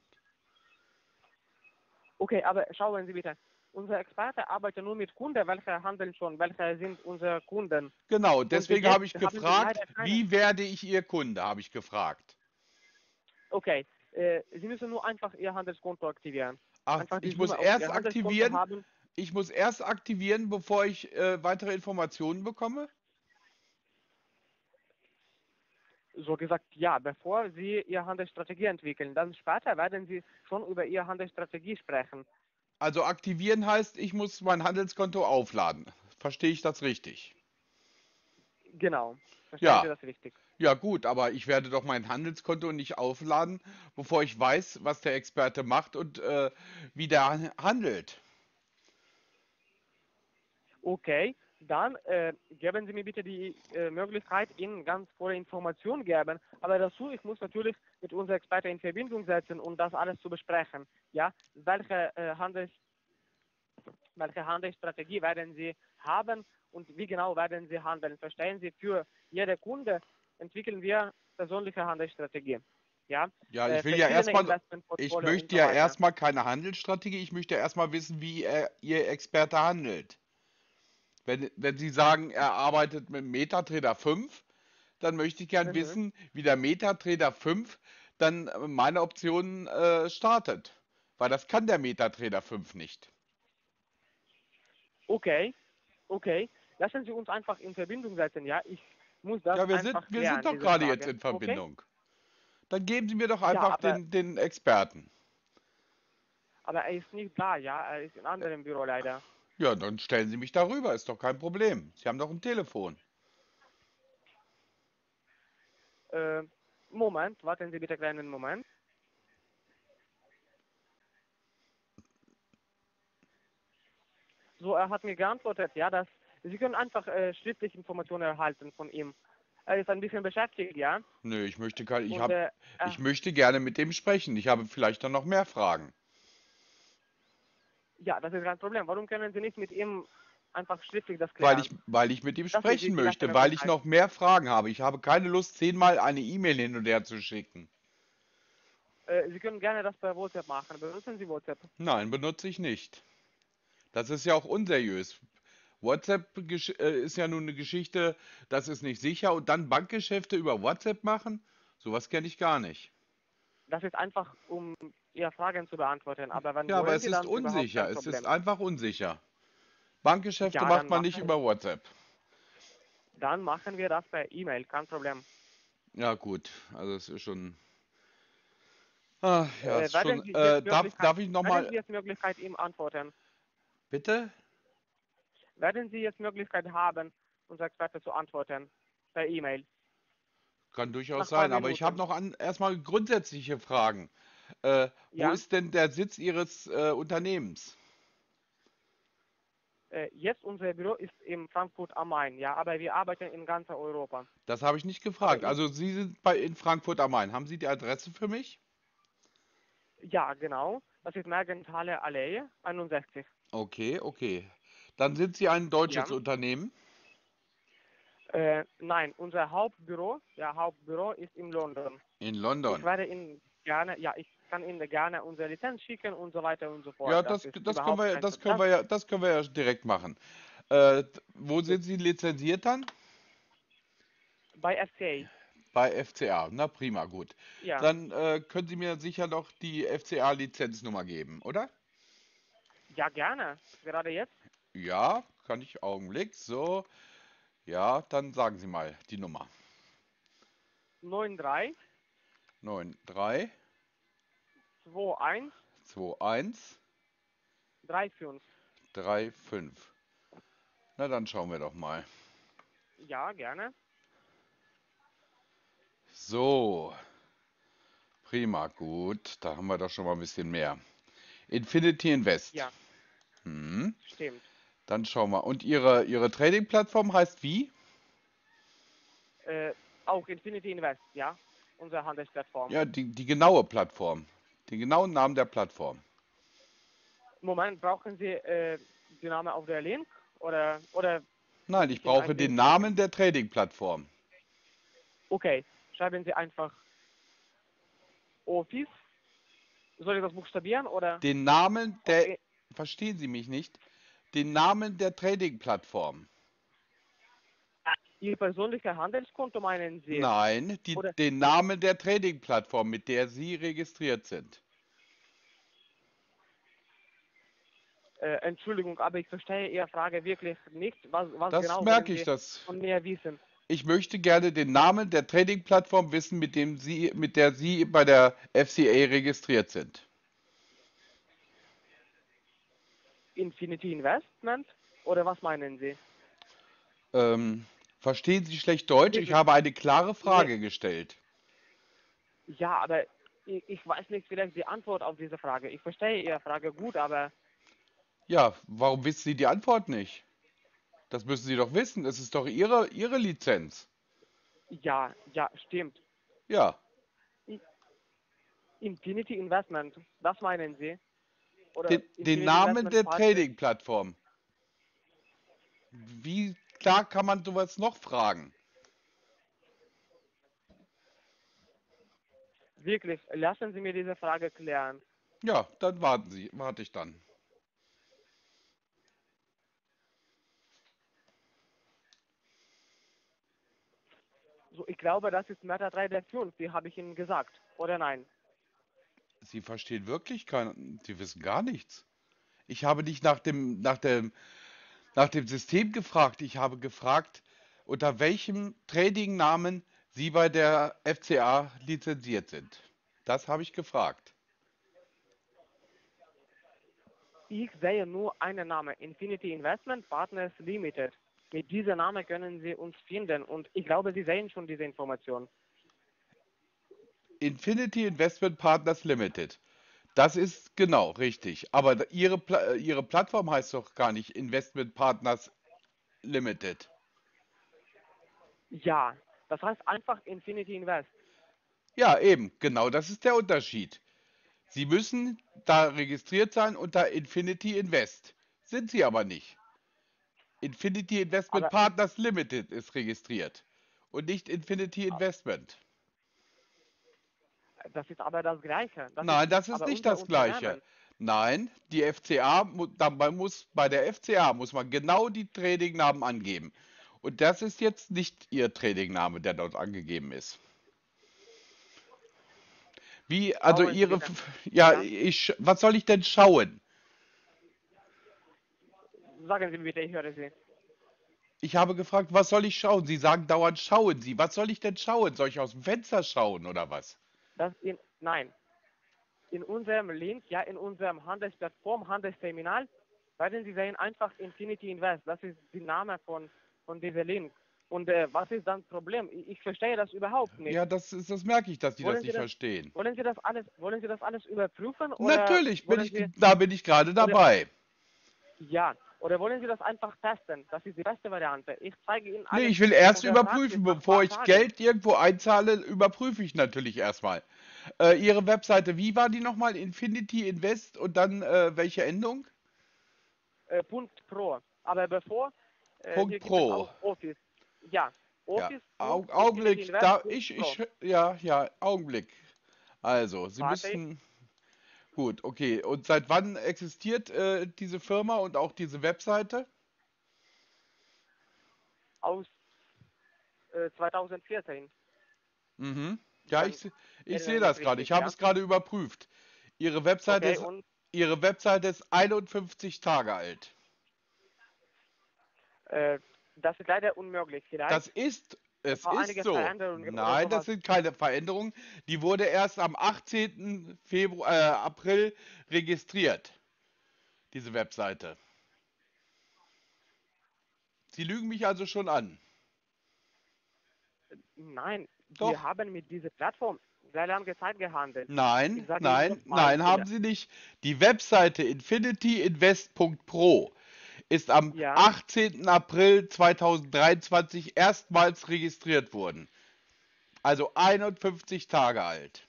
Okay, aber schauen Sie bitte. Unser Experte arbeitet nur mit Kunden, welche handeln schon, welche sind unsere Kunden. Genau, Und deswegen habe jetzt ich haben wir gefragt, leider keine. wie werde ich Ihr Kunde, habe ich gefragt. Okay, äh, Sie müssen nur einfach Ihr Handelskonto aktivieren. Ach, Einfach die ich muss Summe auf erst Ihr Handelskonto aktivieren, haben. Ich muss erst aktivieren, bevor ich äh, weitere Informationen bekomme? So gesagt, ja, bevor Sie Ihre Handelsstrategie entwickeln. Dann später werden Sie schon über Ihre Handelsstrategie sprechen. Also aktivieren heißt, ich muss mein Handelskonto aufladen. Verstehe ich das richtig? Genau. Verstehen Sie Ja, das richtig? ja gut, aber ich werde doch mein Handelskonto nicht aufladen, bevor ich weiß, was der Experte macht und äh, wie der han- handelt. Okay, dann äh, geben Sie mir bitte die äh, Möglichkeit, Ihnen ganz volle Informationen geben. Aber dazu, ich muss natürlich mit unserem Experten in Verbindung setzen, um das alles zu besprechen. Ja, welche, äh, Handels, welche Handelsstrategie werden Sie haben und wie genau werden Sie handeln? Verstehen Sie, für jede Kunde entwickeln wir persönliche Handelsstrategie. Ja, Ja, äh, ich will ja verschiedene erstmal, ich Investmentportfolio und möchte so ja weiter. erstmal keine Handelsstrategie, ich möchte erstmal wissen, wie er, Ihr Experte handelt. Wenn, wenn Sie sagen, er arbeitet mit MetaTrader fünf, dann möchte ich gern Mhm. wissen, wie der MetaTrader fünf dann äh, meine Optionen äh, startet. Weil das kann der MetaTrader fünf nicht. Okay, okay. Lassen Sie uns einfach in Verbindung setzen, ja? Ich muss das Ja, wir sind, einfach wir sind klären, doch diese gerade jetzt Frage. in Okay? Verbindung. Dann geben Sie mir doch Ja, einfach aber, den, den Experten. aber er ist nicht da, ja? Er ist in einem anderen Büro leider. Ja, dann stellen Sie mich darüber, ist doch kein Problem. Sie haben doch ein Telefon. Äh, Moment, warten Sie bitte einen Moment. So, er hat mir geantwortet, ja, dass Sie können einfach äh, schriftliche Informationen erhalten von ihm. Er ist ein bisschen beschäftigt, ja? Nö, ich möchte kein, ich Und hab, äh, ich er, möchte gerne mit dem sprechen. Ich habe vielleicht dann noch mehr Fragen. ja, das ist kein Problem. Warum können Sie nicht mit ihm einfach schriftlich das Weil klären? ich, weil ich mit ihm Das ist die, sprechen die beste möchte, weil ich Möglichkeit. noch mehr Fragen habe. Ich habe keine Lust, zehnmal eine E-Mail hin und her zu schicken. Äh, Sie können gerne das per WhatsApp machen. Benutzen Sie WhatsApp? Nein, benutze ich nicht. Das ist ja auch unseriös. WhatsApp gesch- äh, ist ja nun eine Geschichte, das ist nicht sicher. Und dann Bankgeschäfte über WhatsApp machen? Sowas kenne ich gar nicht. Das ist einfach, um Ihre Fragen zu beantworten. Aber wann Ja, aber wollen es Sie ist dann überhaupt unsicher. kein Es ist Problem? einfach unsicher. Bankgeschäfte Ja, macht dann man nicht machen, über WhatsApp. dann machen wir das per E-Mail, kein Problem. Ja, gut. Also es ist schon. Ah, ja, es Äh, ist werden schon. Sie Äh, jetzt darf, Möglichkeit, darf ich werden nochmal. Sie jetzt Möglichkeit ihm antworten? Bitte? Werden Sie jetzt Möglichkeit haben, unser Experte zu antworten per E-Mail? Kann durchaus Nach ein paar sein, aber ich habe Minuten. noch an, erstmal grundsätzliche Fragen. Äh, wo Ja, ist denn der Sitz Ihres äh, Unternehmens? äh, jetzt unser Büro ist in Frankfurt am Main, ja, aber wir arbeiten in ganz Europa. Das habe ich nicht Aber gefragt. ich, Also Sie sind bei, in Frankfurt am Main. Haben Sie die Adresse für mich? ja, genau, das ist Mergenthaler Allee einundsechzig. Okay, okay. Dann sind Sie ein Ja. deutsches Unternehmen Äh, nein, unser Hauptbüro, ja, Hauptbüro ist in London. in Ich London. werde Ihnen gerne, ja, ich kann Ihnen gerne unsere Lizenz schicken und so weiter und so fort. Ja, Das das, ist das können überhaupt wir, kein das Problem. können Das wir ja, das können wir ja direkt machen. Äh, wo sind Sie lizenziert dann? bei F C A. Bei F C A. Na prima, gut. Ja, Dann äh, können Sie mir sicher noch die F C A-Lizenznummer geben, oder? ja, gerne. Gerade jetzt Ja, kann ich. Augenblick. So, ja, dann sagen Sie mal die Nummer. neun drei Neun drei zwei eins zwei eins drei fünf. drei fünf. Na, dann schauen wir doch mal. Ja, gerne. So, prima, gut. Da haben wir doch schon mal ein bisschen mehr. Infinity Invest. Ja, Hm. stimmt. Dann schauen wir. Und Ihre, Ihre Trading-Plattform heißt wie? Äh, auch Infinity Invest, ja, unsere Handelsplattform. Ja, die, die genaue Plattform. Den genauen Namen der Plattform. Moment, brauchen Sie äh, den Namen auf der Link oder oder muss Nein, ich ich Ihnen brauche einen den Link schicken? Namen der Trading-Plattform. Okay, schreiben Sie einfach Office. Soll ich das buchstabieren oder? Den Namen der, Okay. verstehen Sie mich nicht? Den Namen der Trading-Plattform. Ihr persönliches Handelskonto meinen Sie? Nein, die, Oder den Namen der Trading-Plattform, mit der Sie registriert sind. Äh, Entschuldigung, aber ich verstehe Ihre Frage wirklich nicht. Was, was Das genau wollen merke ich, Sie das. von mir wissen? Ich möchte gerne den Namen der Trading-Plattform wissen, mit dem Sie, mit der Sie bei der F C A registriert sind. Infinity Investment? Oder was meinen Sie? Ähm, verstehen Sie schlecht Deutsch? Ich Wirklich? habe eine klare Nee. Frage gestellt. Ja, aber ich, ich weiß nicht vielleicht die Antwort auf diese Frage. Ich verstehe Ihre Frage gut, aber Ja, warum wissen Sie die Antwort nicht? Das müssen Sie doch wissen. Es ist doch Ihre, Ihre Lizenz. ja, ja, stimmt. Ja, I- Infinity Investment, das meinen Sie? Oder den, den Infinity Namen Investment der Partners? Trading-Plattform. Wie klar kann man sowas noch fragen? Wirklich, lassen Sie mir diese Frage klären. Ja, dann warten Sie, warte ich dann. So, ich glaube, das ist MetaTrader fünf, die habe ich Ihnen gesagt, oder nein? Sie verstehen wirklich kein, Sie wissen gar nichts. Ich habe nicht nach dem, nach dem, nach dem System gefragt. Ich habe gefragt, unter welchem Trading-Namen Sie bei der F C A lizenziert sind. Das habe ich gefragt. Ich sehe nur einen Namen, Infinity Investment Partners Limited. Mit diesem Namen können Sie uns finden und ich glaube, Sie sehen schon diese Information. Infinity Investment Partners Limited. Das ist genau richtig. Aber Ihre, Pla Ihre Plattform heißt doch gar nicht Investment Partners Limited. Ja, das heißt einfach Infinity Invest. Ja, eben, genau das ist der Unterschied. Sie müssen da registriert sein unter Infinity Invest. Sind Sie aber nicht. Infinity Investment Aber Partners Limited ist registriert und nicht Infinity Investment. das ist aber das Gleiche. Das ist Nein, das ist aber nicht unser das Gleiche. Unternehmen. Nein, die F C A, mu- dabei muss, bei der F C A muss man genau die Tradingnamen angeben. Und das ist jetzt nicht Ihr Tradingname, der dort angegeben ist. Wie, also Schauen Sie Ihre, bitte. F- ja, Ja, ich, was soll ich denn schauen? sagen Sie bitte, ich höre Sie. Ich habe gefragt, was soll ich schauen? Sie sagen dauernd, schauen Sie. Was soll ich denn schauen? Soll ich aus dem Fenster schauen oder was? Das in, nein, in unserem Link, ja, in unserem Handelsplattform, Handelsterminal, werden Sie sehen einfach Infinity Invest. Das ist der Name von, von diesem Link. Und äh, was ist dann das Problem? Ich, ich verstehe das überhaupt nicht. Ja, das ist, das merke ich, dass Sie das Wollen Sie nicht das, verstehen. wollen Sie das alles, wollen Sie das alles überprüfen oder Natürlich bin wollen ich, Sie, da bin ich gerade oder, dabei. ja, oder wollen Sie das einfach testen? Das ist die beste Variante. Ich zeige Ihnen Nee, alles ich will erst auf der Praxis überprüfen, nach ein bevor paar ich Tagen. Geld irgendwo einzahle, überprüfe ich natürlich erstmal. Äh, Ihre Webseite, wie war die nochmal? Infinity Invest und dann äh, welche Endung? Äh, Punkt Pro. Aber bevor, äh, Punkt hier gibt es Pro. auch Office. Ja, Ja, Office Au Augenblick, da ich, Office.infinityinvest.pro. ich, ja, ja, Augenblick. Also, Sie Warte, müssen, gut, okay. Und seit wann existiert äh, diese Firma und auch diese Webseite? aus äh, zweitausendvierzehn. Mhm. Ja, ich, Dann se- ich sehe erinnere mich das gerade. richtig, Ich habe ja? es gerade überprüft. Ihre Webseite Okay, ist, und Ihre Webseite ist einundfünfzig Tage alt. äh, das ist leider unmöglich. Vielleicht Das ist, es es war ist einige so. Veränderungen oder Nein, das sowas. sind keine Veränderungen. Die wurde erst am achtzehnten Februar, äh, April registriert, diese Webseite. Sie lügen mich also schon an. Nein, wir Doch. haben mit dieser Plattform sehr lange Zeit gehandelt. Nein, Ich sage Ihnen nein, nochmal, nein, haben Sie nicht. Die Webseite infinityinvest Punkt pro ist am ja, achtzehnten April zweitausenddreiundzwanzig erstmals registriert worden. Also einundfünfzig Tage alt.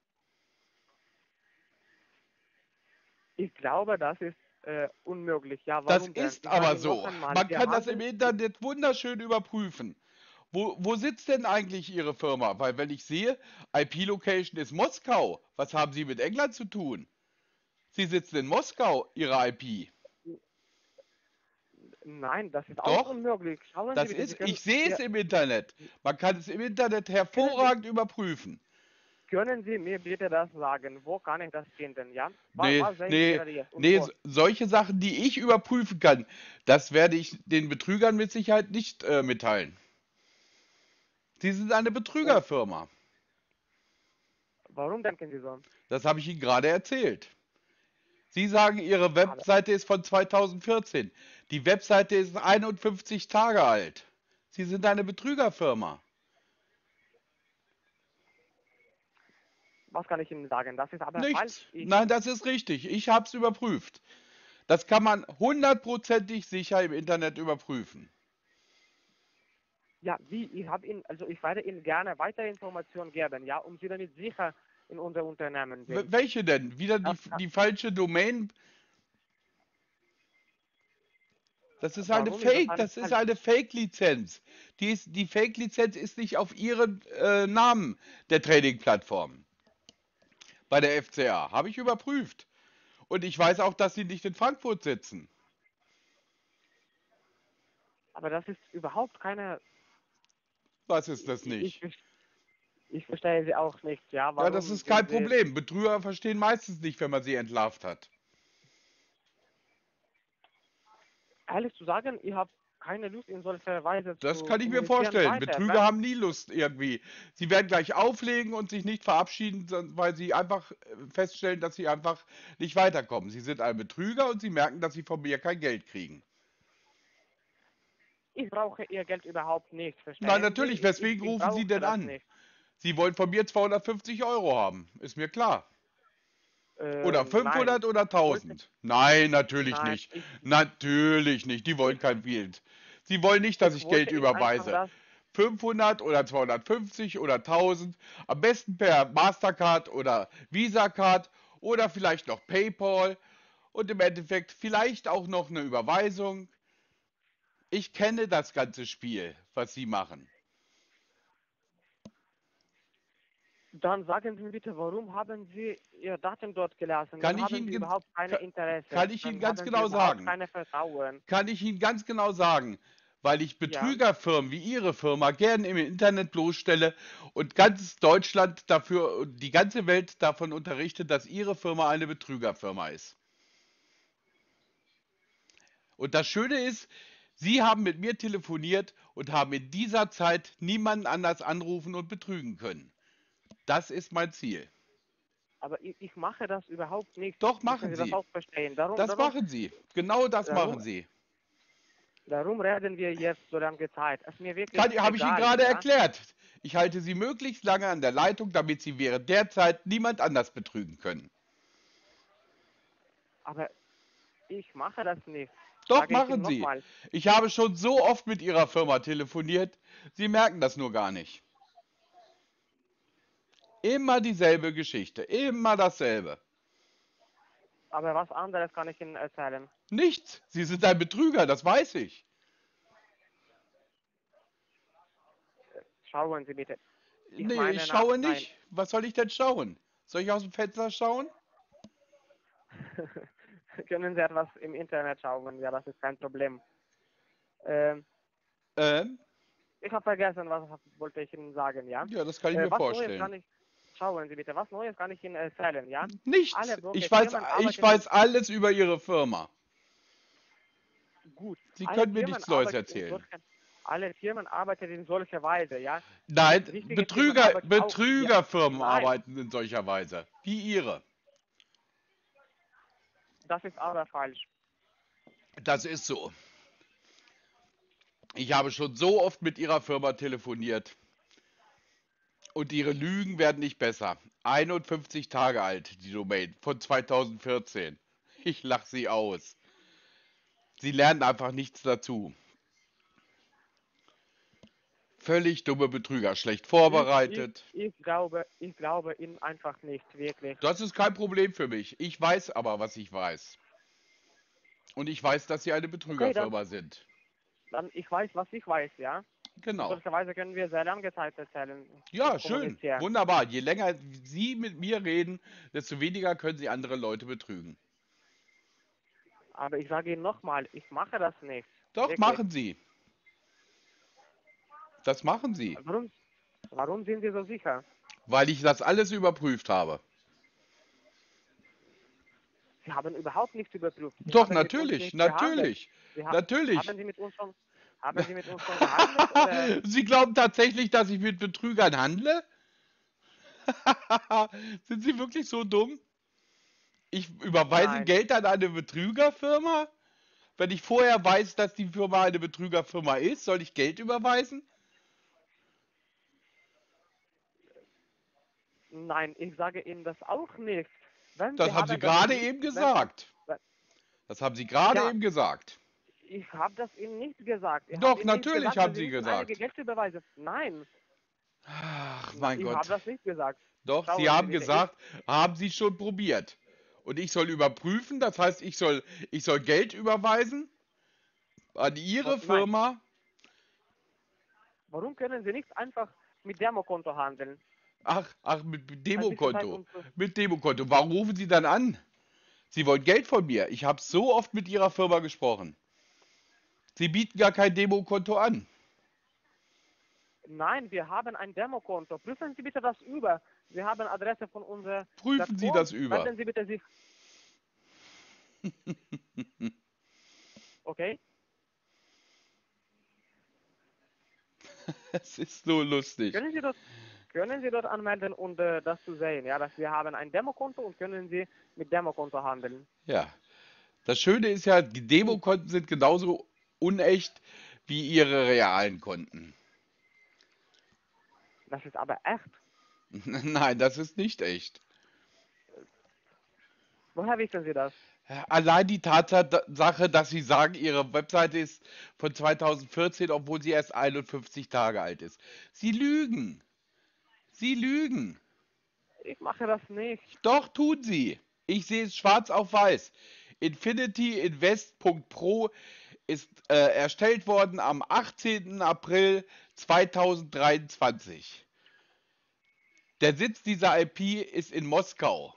ich glaube, das ist äh, unmöglich. Ja, Das warum denn? ist Ich sage aber Ihnen noch so. einmal, Man wir kann das im haben, Internet wunderschön überprüfen. Wo, wo sitzt denn eigentlich Ihre Firma? Weil wenn ich sehe, I P-Location ist Moskau. Was haben Sie mit England zu tun? Sie sitzen in Moskau, Ihre I P. nein, das ist auch Doch, unmöglich. Schauen Sie das bitte, Sie ist, können, ich sehe es wir, im Internet. Man kann es im Internet können Sie, hervorragend überprüfen. Können Sie mir bitte das sagen? Wo kann ich das finden? Ja? Was, Nee, was sehen Sie nee, gerade jetzt? Und nee, wo? so- solche Sachen, die ich überprüfen kann, das werde ich den Betrügern mit Sicherheit nicht äh, mitteilen. Sie sind eine Und Betrügerfirma. warum denken Sie so? Das habe ich Ihnen gerade erzählt. Sie sagen, Ihre Aber, Webseite ist von zweitausendvierzehn. Die Webseite ist einundfünfzig Tage alt. Sie sind eine Betrügerfirma. was kann ich Ihnen sagen? Das ist aber Nichts. falsch. Ich, Nein, das ist richtig. Ich habe es überprüft. Das kann man hundertprozentig sicher im Internet überprüfen. ja, wie? Ich habe Ihnen, also ich werde Ihnen gerne weitere Informationen geben, ja, um Sie damit sicher in unser Unternehmen W sind. welche denn? Wieder die, Das, kann- die falsche Domain? Das ist eine warum ist das Fake, alles das ist falsch? eine Fake-Lizenz. Die, ist- die Fake-Lizenz ist nicht auf Ihren äh, Namen der Trading-Plattform bei der F C A. Habe ich überprüft. Und ich weiß auch, dass Sie nicht in Frankfurt sitzen. Aber das ist überhaupt keine, Was ist das ich, nicht? ich, ich verstehe Sie auch nicht, ja, Ja, das warum ist kein sind Sie, Problem. Betrüger verstehen meistens nicht, wenn man sie entlarvt hat. ehrlich zu sagen, ich habe keine Lust in solcher Weise Das zu kann ich mir kommunizieren vorstellen. weiter. Betrüger Wenn, haben nie Lust irgendwie. Sie werden gleich auflegen und sich nicht verabschieden, sondern- weil sie einfach äh, feststellen, dass sie einfach nicht weiterkommen. Sie sind ein Betrüger und sie merken, dass sie von mir kein Geld kriegen. ich brauche Ihr Geld überhaupt nicht, Nein, verstehen Sie? natürlich. Ich, ich, Weswegen ich rufen Sie brauche denn das an? nicht. Sie wollen von mir zweihundertfünfzig Euro haben. Ist mir klar. Äh, Oder nein, fünfhundert oder ich wollte, tausend. Nein, natürlich nein, nicht. ich, Natürlich nicht. Die wollen ich, kein Geld. Sie wollen nicht, dass ich ich Geld wollte Ihnen einfach überweise. das, fünfhundert oder zweihundertfünfzig oder tausend. Am besten per Mastercard oder Visa Card oder vielleicht noch PayPal. Und im Endeffekt vielleicht auch noch eine Überweisung. Ich kenne das ganze Spiel, was Sie machen. dann sagen Sie mir bitte, warum haben Sie Ihre Daten dort gelassen? Kann Dann ich haben Ihnen, Sie gen- überhaupt keine ka- Interesse. kann ich Ihnen Dann ganz haben Sie genau überhaupt sagen. keine Vertrauen. Kann ich Ihnen ganz genau sagen, weil ich Ja, Betrügerfirmen wie Ihre Firma gerne im Internet bloßstelle und ganz Deutschland dafür und die ganze Welt davon unterrichtet, dass Ihre Firma eine Betrügerfirma ist. Und das Schöne ist, Sie haben mit mir telefoniert und haben in dieser Zeit niemanden anders anrufen und betrügen können. Das ist mein Ziel. aber ich, ich mache das überhaupt nicht. Doch, Müssen machen Sie das Sie. auch verstehen. Darum, Das darum, machen Sie. Genau das darum, machen Sie. darum reden wir jetzt so lange Zeit. Es ist mir wirklich Kann, habe ich Ihnen egal, gerade ja. erklärt. Ich halte Sie möglichst lange an der Leitung, damit Sie während der Zeit niemand anders betrügen können. Aber ich mache das nicht. Doch, Sage ich Ihnen machen Sie. nochmal. Ich habe schon so oft mit Ihrer Firma telefoniert. Sie merken das nur gar nicht. Immer dieselbe Geschichte. Immer dasselbe. Aber was anderes kann ich Ihnen erzählen. Nichts. Sie sind ein Betrüger, das weiß ich. Schauen Sie bitte. Ich Nee, ich meine, na, schaue nein. nicht. Was soll ich denn schauen? Soll ich aus dem Fenster schauen? Können Sie etwas im Internet schauen? Ja, das ist kein Problem. Ähm, Ähm, ich habe vergessen, was wollte ich Ihnen sagen, ja? ja, das kann ich Äh, mir was Neues vorstellen. kann ich, schauen Sie bitte, was Neues kann ich Ihnen erzählen, ja? Nichts. Alle solche Ich weiß, Firmen ich arbeiten weiß alles über Ihre Firma. in, gut. Sie Alle können mir Firmen nichts Neues arbeiten in erzählen. solchen, alle Firmen arbeiten in solcher Weise, ja? Nein, Wichtige Firmen Betrüger, arbeiten auch, ja? Betrügerfirmen Nein, arbeiten in solcher Weise. Wie Ihre. das ist aber falsch. Das ist so. Ich habe schon so oft mit Ihrer Firma telefoniert. Und Ihre Lügen werden nicht besser. einundfünfzig Tage alt, die Domain, von zweitausendvierzehn. Ich lache Sie aus. Sie lernen einfach nichts dazu. Völlig dumme Betrüger, schlecht Ich, ich, vorbereitet. ich glaube, ich glaube Ihnen einfach nicht, wirklich. Das ist kein Problem für mich. Ich weiß aber, was ich weiß. Und ich weiß, dass Sie eine Okay, dann, Betrügerfirma sind. dann ich weiß, was ich weiß, ja? In Genau. solcher Weise können wir sehr lange Zeit erzählen und Ja, schön. kommunizieren. Wunderbar. Je länger Sie mit mir reden, desto weniger können Sie andere Leute betrügen. Aber ich sage Ihnen nochmal, ich mache das nicht. Doch, Wirklich. machen Sie. Das machen Sie. Warum, warum sind Sie so sicher? Weil ich das alles überprüft habe. Sie haben überhaupt nichts überprüft. Sie Doch, haben mit uns natürlich, nicht gehandelt. natürlich, Sie ha natürlich. haben Sie mit uns schon, haben Sie mit uns schon gehandelt oder? Sie glauben tatsächlich, dass ich mit Betrügern handle? Sind Sie wirklich so dumm? Ich überweise Nein, Geld an eine Betrügerfirma? Wenn ich vorher weiß, dass die Firma eine Betrügerfirma ist, soll ich Geld überweisen? nein, ich sage Ihnen das auch nicht. Wenn Sie Das haben Sie haben das gerade nicht, eben wenn, gesagt. wenn Das haben Sie gerade ja, eben gesagt. ich habe das Ihnen nicht gesagt. Ich habe Doch, Ihnen nicht natürlich gesagt, dass haben Sie Sie müssen einige gesagt. Geld überweisen. Nein, Ach, na, mein ich Gott. habe das nicht gesagt. Doch, Sie Schauen Sie haben bitte, ich, gesagt, haben Sie schon probiert. Und ich soll überprüfen, das heißt, ich soll, ich soll Geld überweisen an Ihre wa- nein, Firma. warum können Sie nicht einfach mit Demokonto handeln? Ach, ach, mit Ein bisschen Zeit Demokonto. und so. Mit Demokonto. Warum rufen Sie dann an? Sie wollen Geld von mir. Ich habe so oft mit Ihrer Firma gesprochen. Sie bieten gar kein Demokonto an. Nein, wir haben ein Demokonto. Prüfen Sie bitte das über. Sie haben Adresse von unserer Prüfen Sie Plattform. das über. Wenden Sie bitte sich. Okay? Es ist so lustig. Können Sie dort, können Sie dort anmelden und äh, das zu sehen, ja, dass wir haben ein Demokonto und können Sie mit Demokonto handeln. Ja. Das Schöne ist ja, die Super. Demokonten sind genauso unecht wie Ihre realen Konten. Das ist aber echt. Nein, das ist nicht echt. Woher wissen Sie das? Allein die Tatsache, dass Sie sagen, Ihre Webseite ist von zweitausendvierzehn, obwohl sie erst einundfünfzig Tage alt ist. Sie lügen. Sie lügen. Ich mache das nicht. Doch, tun Sie. Ich sehe es schwarz auf weiß. Infinity Invest Punkt Pro ist äh, erstellt worden am achtzehnten April zweitausenddreiundzwanzig. Der Sitz dieser I P ist in Moskau.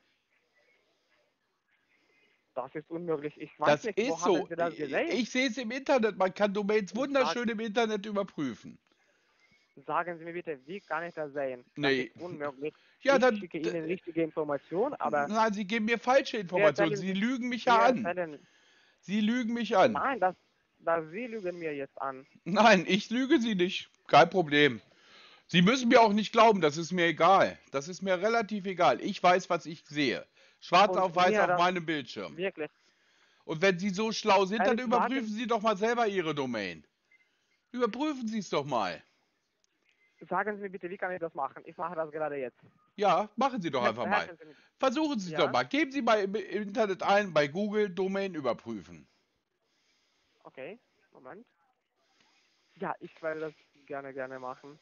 Das ist unmöglich. Ich weiß Das nicht, ist wo haben so. Sie das Ich, gesehen? ich sehe es im Internet. Man kann Domains Sag, wunderschön im Internet überprüfen. sagen Sie mir bitte, wie kann ich das sehen? Das Nee. ist unmöglich. Ja, Ich dann. schicke Ihnen richtige Informationen, aber Nein, Sie geben mir falsche Sie Informationen. erzählen, Sie lügen mich Sie ja an. erzählen, Sie lügen mich an. nein, das, das Sie lügen mir jetzt an. Nein, ich lüge Sie nicht. Kein Problem. Sie müssen mir auch nicht glauben, das ist mir egal. Das ist mir relativ egal. Ich weiß, was ich sehe. Schwarz Und auf weiß mir auf das meinem Bildschirm. wirklich, Und wenn Sie so schlau sind, dann ehrlich zu überprüfen sagen, Sie doch mal selber Ihre Domain. Überprüfen Sie es doch mal. sagen Sie mir bitte, wie kann ich das machen? Ich mache das gerade jetzt. Ja, machen Sie doch Hel- einfach mal. Helfen Sie mir. Versuchen Sie es doch Ja, mal. Geben Sie mal im Internet ein, bei Google Domain überprüfen. okay, Moment. Ja, ich werde das gerne, gerne machen.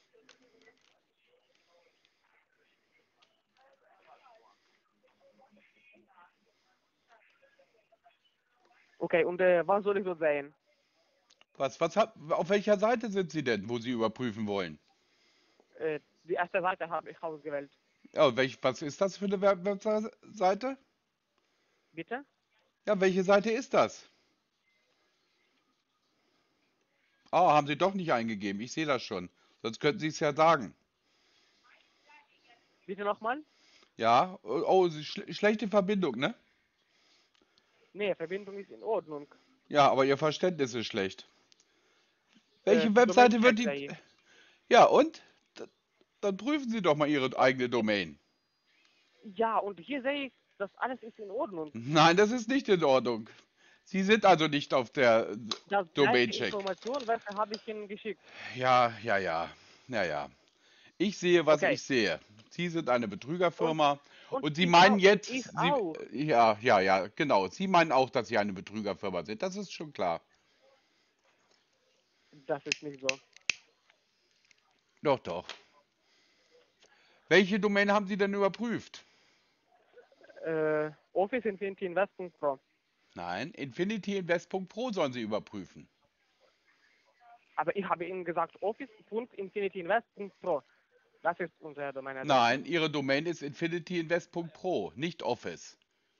Okay, und äh, was soll ich dort sehen? Was, was hab, auf welcher Seite sind Sie denn, wo Sie überprüfen wollen? Äh, die erste Seite habe ich ausgewählt. Ja, welch, was ist das für eine Web- Webseite? Bitte? Ja, welche Seite ist das? Ah, haben Sie doch nicht eingegeben. Ich sehe das schon. Sonst könnten Sie es ja sagen. Bitte nochmal? Ja, oh, oh schl schlechte Verbindung, ne? Nee, Verbindung ist in Ordnung. Ja, aber Ihr Verständnis ist schlecht. Äh, Welche Domain Webseite wird check die... sehe ich. Ja, und? D- Dann prüfen Sie doch mal Ihre eigene Domain. Ja, und hier sehe ich, das alles ist in Ordnung. Nein, das ist nicht in Ordnung. Sie sind also nicht auf der äh, Das gleiche Domain-Check. Information, welche habe ich Ihnen geschickt. Ja, ja, ja. Ja, ja. Ich sehe, was Okay. ich sehe. Sie sind eine Und, Betrügerfirma und und Sie ich meinen auch, und jetzt, ich Sie, auch. ja, ja, ja, genau. Sie meinen auch, dass Sie eine Betrügerfirma sind. Das ist schon klar. Das ist nicht so. Doch, doch. Welche Domain haben Sie denn überprüft? Äh, Office Infinity Invest Punkt Pro. Nein, Infinity Invest Punkt Pro sollen Sie überprüfen. Aber ich habe Ihnen gesagt, Office Punkt Infinity Invest Punkt Pro. Das ist unsere Domainadresse. Nein, Ihre Domain ist Infinity Invest Punkt Pro, nicht Office.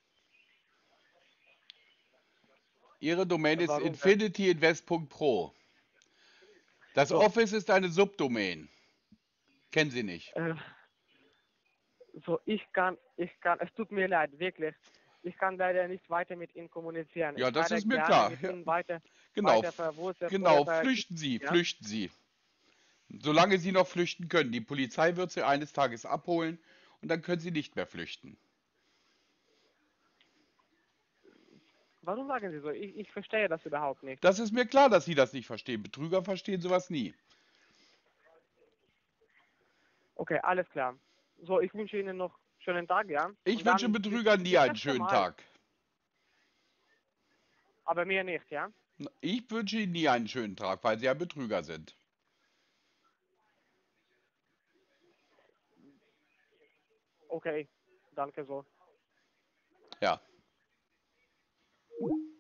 Ihre Domain ist Warum denn? Infinity Invest Punkt Pro. Das So, Office ist eine Subdomain. Kennen Sie nicht. äh, So, ich kann, ich kann, es tut mir leid, wirklich. Ich kann leider nicht weiter mit Ihnen kommunizieren. Ja, Ich das werde ist mir gerne klar. mit Ja, Ihnen weiter, genau, weiter f- verwurzeln, vorher genau, ver- flüchten Sie, ja? flüchten Sie. Solange Sie noch flüchten können. Die Polizei wird Sie eines Tages abholen und dann können Sie nicht mehr flüchten. Warum sagen Sie so? Ich, ich verstehe das überhaupt nicht. Das ist mir klar, dass Sie das nicht verstehen. Betrüger verstehen sowas nie. Okay, alles klar. So, ich wünsche Ihnen noch einen schönen Tag, ja? Ich Und wünsche dann bis, Betrügern nie bis einen nächstes schönen Mal. Tag. Aber mir nicht, ja? Ich wünsche Ihnen nie einen schönen Tag, weil Sie ein Betrüger sind. Okay, danke so. Ja.